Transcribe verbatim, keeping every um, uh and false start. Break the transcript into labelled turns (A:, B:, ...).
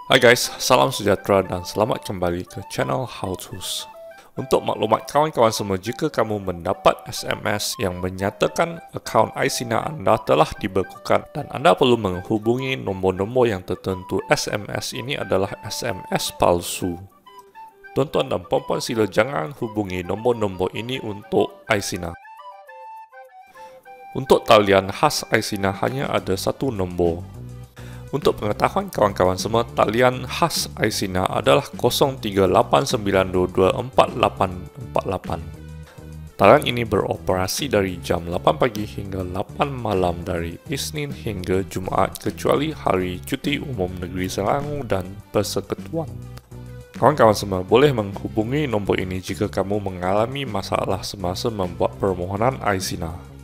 A: Hai guys, salam sejahtera dan selamat kembali ke channel How To's. Untuk maklumat kawan-kawan semua, jika kamu mendapat S M S yang menyatakan akaun iSINA anda telah dibekukan dan anda perlu menghubungi nombor-nombor yang tertentu, S M S ini adalah S M S palsu. Tuan-tuan dan puan-puan, sila jangan hubungi nombor-nombor ini untuk iSINA. Untuk talian khas iSINA hanya ada satu nombor. Untuk pengetahuan kawan-kawan semua, talian khas iSINA adalah kosong tiga lapan sembilan dua dua empat lapan empat lapan. Talian ini beroperasi dari jam lapan pagi hingga lapan malam dari Isnin hingga Jumaat kecuali hari cuti umum negeri Selangor dan Persekutuan. Kawan-kawan semua boleh menghubungi nombor ini jika kamu mengalami masalah semasa membuat permohonan iSINA.